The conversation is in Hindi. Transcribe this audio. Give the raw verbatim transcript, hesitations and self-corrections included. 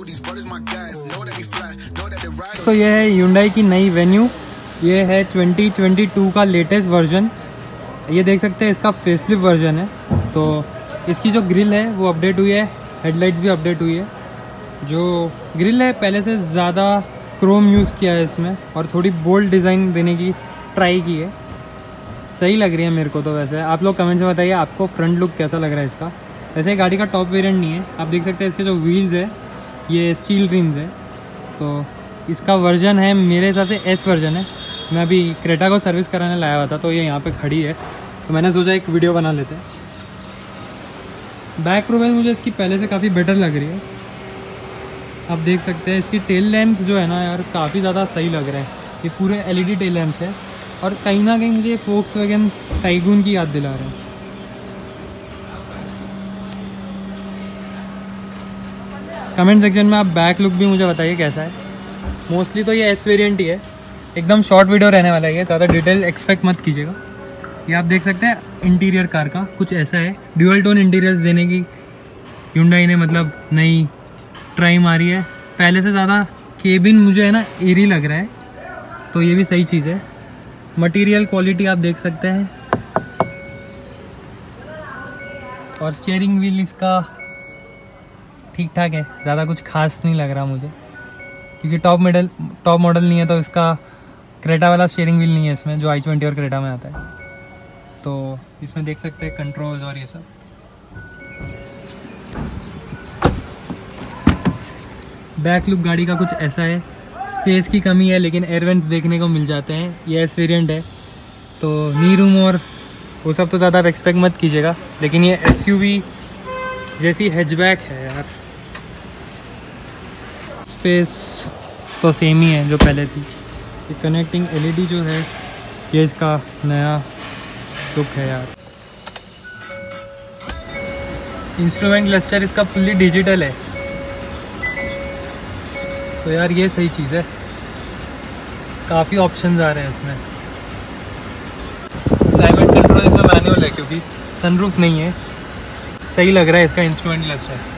तो ये है Hyundai की नई वेन्यू, ये है ट्वेंटी ट्वेंटी टू का लेटेस्ट वर्जन। ये देख सकते हैं इसका फेसलिफ्ट वर्जन है। तो इसकी जो ग्रिल है वो अपडेट हुई है, हेडलाइट्स भी अपडेट हुई है। जो ग्रिल है पहले से ज़्यादा क्रोम यूज़ किया है इसमें और थोड़ी बोल्ड डिज़ाइन देने की ट्राई की है। सही लग रही है मेरे को तो। वैसे आप लोग कमेंट्स में बताइए आपको फ्रंट लुक कैसा लग रहा है इसका। वैसे गाड़ी का टॉप वेरिएंट नहीं है, आप देख सकते हैं इसके जो व्हील्स है ये स्टील रिम्स है। तो इसका वर्जन है मेरे हिसाब से एस वर्जन है। मैं अभी क्रेटा को सर्विस कराने लाया हुआ था तो ये यहाँ पे खड़ी है, तो मैंने सोचा एक वीडियो बना लेते हैं। बैक प्रोफाइल मुझे इसकी पहले से काफ़ी बेटर लग रही है। आप देख सकते हैं इसकी टेल लैंप्स जो है ना यार काफ़ी ज़्यादा सही लग रहे हैं। ये पूरे एलईडी टेल लैंप्स है और कहीं ना कहीं मुझे फोक्सवैगन टाइगून की याद दिला रहे हैं। कमेंट सेक्शन में आप बैक लुक भी मुझे बताइए कैसा है। मोस्टली तो ये एस वेरिएंट ही है, एकदम शॉर्ट वीडियो रहने वाला है, ज़्यादा डिटेल एक्सपेक्ट मत कीजिएगा। ये आप देख सकते हैं इंटीरियर कार का कुछ ऐसा है। ड्यूअल टोन इंटीरियर्स देने की Hyundai ने मतलब नई ट्राई मारी है। पहले से ज़्यादा केबिन मुझे है ना एरी लग रहा है, तो ये भी सही चीज़ है। मटेरियल क्वालिटी आप देख सकते हैं और स्टीयरिंग व्हील इसका ठीक ठाक है, ज़्यादा कुछ खास नहीं लग रहा मुझे, क्योंकि टॉप मॉडल टॉप मॉडल नहीं है तो इसका क्रेटा वाला स्टीयरिंग व्हील नहीं है इसमें, जो आई ट्वेंटी और क्रेटा में आता है। तो इसमें देख सकते हैं कंट्रोल्स और ये सब। बैक लुक गाड़ी का कुछ ऐसा है। स्पेस की कमी है लेकिन एयर वेंट्स देखने को मिल जाते हैं। ये एस वेरिएंट है तो नी रूम और वो सब तो ज़्यादा एक्सपेक्ट मत कीजिएगा, लेकिन ये एसयूवी जैसी हैचबैक है यार। स्पेस तो सेम ही है जो पहले थी। ये कनेक्टिंग एलईडी जो है ये इसका नया लुक है यार। इंस्ट्रूमेंट क्लस्टर इसका फुल्ली डिजिटल है, तो यार ये सही चीज़ है। काफ़ी ऑप्शंस आ रहे हैं इसमें। क्लाइमेट कंट्रोल इसमें मैनुअल है क्योंकि सनरूफ नहीं है। सही लग रहा है इसका इंस्ट्रूमेंट क्लस्टर।